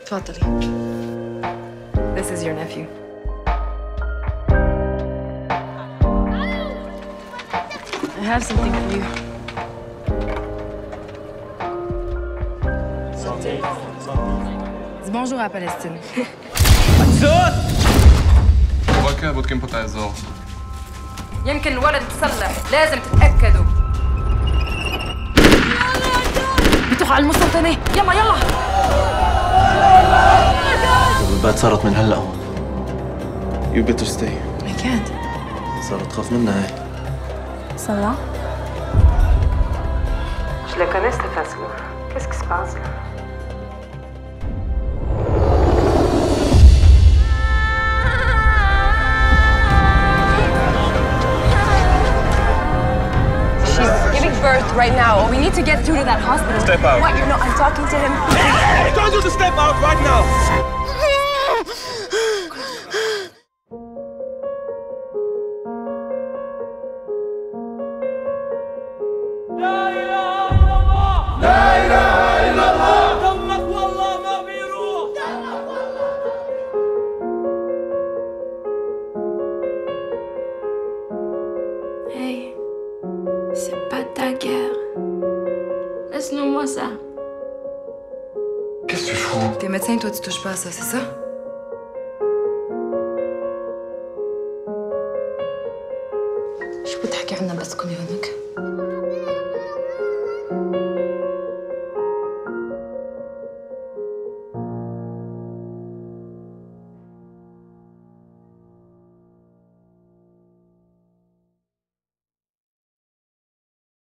تفضلي. This is your nephew. I have something for you. Dis bonjour à Palestine. Welke budkiem po Faysal? يمكن الولد تصلح، لازم تتأكدوا. بتروحوا على المستوطنة، يلا يلا. البنت صارت من هلا هون. You better stay. I can't. صارت تخاف منها هي. Ça va? Je le connais, cette face-là. Qu'est-ce qui se passe, là? She's giving birth right now. We need to get through to that hospital. Step out. What? You're not. I'm talking to him. I told you to step out right now! Hey, c'est pas ta guerre. Laisse-nous-moi ça. Qu'est-ce que tu fous? T'es médecin, toi, tu touches pas à ça, c'est ça? شو بتحكي عنا بس كوني هونك؟